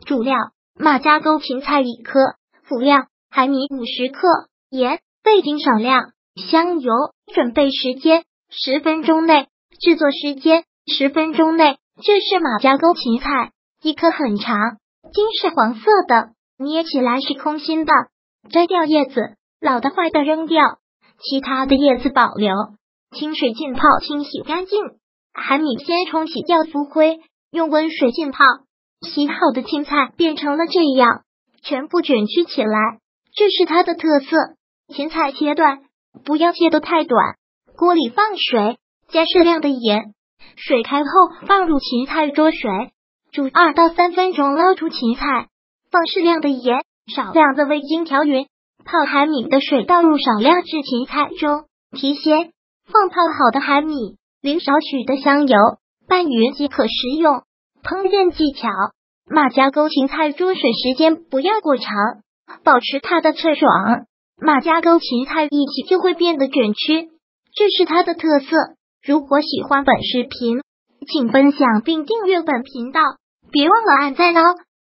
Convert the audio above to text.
主料：马家沟芹菜1颗，辅料：海米50克，盐、味精少量，香油。准备时间10分钟内，制作时间10分钟内。这是马家沟芹菜，1颗很长，茎是黄色的，捏起来是空心的，摘掉叶子，老的坏的扔掉，其他的叶子保留。清水浸泡清洗干净，海米先冲洗掉浮灰，用温水浸泡。洗好的芹菜变成了这样，全部卷曲起来，这是它的特色。芹菜切断，不要切得太短。锅里放水，加适量的盐，水开后放入芹菜焯水，煮2到3分钟，捞出芹菜，放适量的盐，少量的味精调匀。泡海米的水倒入少量至芹菜中，提鲜。放泡好的海米，淋少许的香油，拌匀即可食用。烹饪技巧：马家沟芹菜焯水时间不要过长，保持它的脆爽。马家沟芹菜一起就会变得卷曲，这是它的特色。如果喜欢本视频，请分享并订阅本频道，别忘了按赞哦。